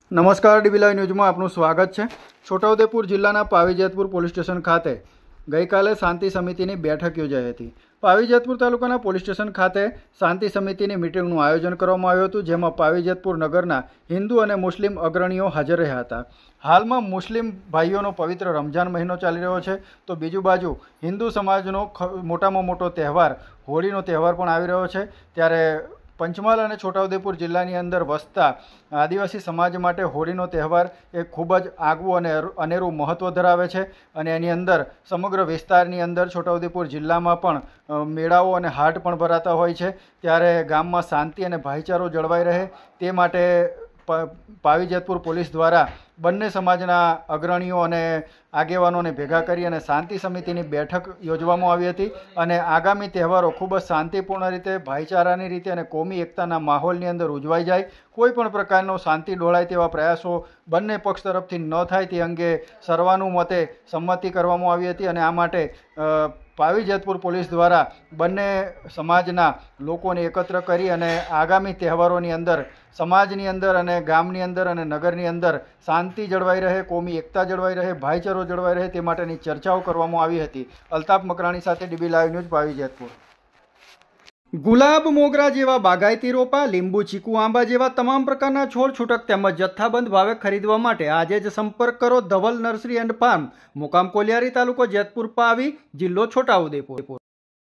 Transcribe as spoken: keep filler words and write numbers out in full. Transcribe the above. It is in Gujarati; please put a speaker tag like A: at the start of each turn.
A: નમસ્કાર, ડીબી લાઈવ ન્યૂઝમાં આપનું સ્વાગત છે। છોટાઉદેપુર જિલ્લાના પાવીજેતપુર પોલીસ સ્ટેશન ખાતે ગઈકાલે શાંતિ સમિતિની બેઠક યોજાઈ હતી। પાવીજેતપુર તાલુકાના પોલીસ સ્ટેશન ખાતે શાંતિ સમિતિની મિટિંગનું આયોજન કરવામાં આવ્યું હતું, જેમાં પાવીજેતપુર નગરના હિન્દુ અને મુસ્લિમ અગ્રણીઓ હાજર રહ્યા હતા। હાલમાં મુસ્લિમ ભાઈઓનો પવિત્ર રમઝાન મહિનો ચાલી રહ્યો છે, તો બીજું બાજુ હિન્દુ સમાજનો મોટામાં મોટો તહેવાર હોળીનો તહેવાર પણ આવી રહ્યો છે। ત્યારે પંચમહાલ અને છોટાઉદેપુર જિલ્લાની અંદર વસતા આદિવાસી સમાજ માટે હોળીનો તહેવાર એ ખૂબ જ આગવું અને અનેરું મહત્ત્વ ધરાવે છે અને એની અંદર સમગ્ર વિસ્તારની અંદર છોટાઉદેપુર જિલ્લામાં પણ મેળાઓ અને હાટ પણ ભરાતા હોય છે। ત્યારે ગામમાં શાંતિ અને ભાઈચારો જળવાઈ રહે તે માટે પાવીજેતપુર પોલીસ દ્વારા બંને સમાજના અગ્રણીઓ અને આગેવાનોને ભેગા કરી અને શાંતિ સમિતિની બેઠક યોજવામાં આવી હતી અને આગામી તહેવારો ખૂબ જ શાંતિપૂર્ણ રીતે, ભાઈચારાની રીતે અને કોમી એકતાના માહોલની અંદર ઉજવાઈ જાય, કોઈ પણ પ્રકારનો શાંતિ ડોળાય તેવા પ્રયાસો બંને પક્ષ તરફથી ન થાય તે અંગે સર્વાનુમતે સંમતિ કરવામાં આવી હતી અને આ માટે પાવીજેતપુર પોલીસ દ્વારા બંને સમાજના લોકોને એકત્ર કરી અને આગામી તહેવારોની અંદર સમાજની અંદર અને ગામની અંદર અને નગરની અંદર શાંતિ જળવાઈ રહે, કોમી એકતા જળવાઈ રહે, ભાઈચારો જળવાઈ રહે તે માટેની ચર્ચાઓ કરવામાં આવી હતી। અલ્તાફ મકરાણી સાથે ડીબી લાઈવ ન્યૂઝ, પાવીજેતપુર। ગુલાબ, મોગરા જેવા બાગાયતી રોપા, લીંબુ, ચીકુ, આંબા જેવા તમામ પ્રકારના છોડ છૂટક તેમજ જથ્થાબંધ ભાવે ખરીદવા માટે આજે જ સંપર્ક કરો ધવલ નર્સરી એન્ડ ફાર્મ, મુકામ કોલિયારી, તાલુકો જેતપુર, પાવી, જિલ્લો છોટાઉદેપુર।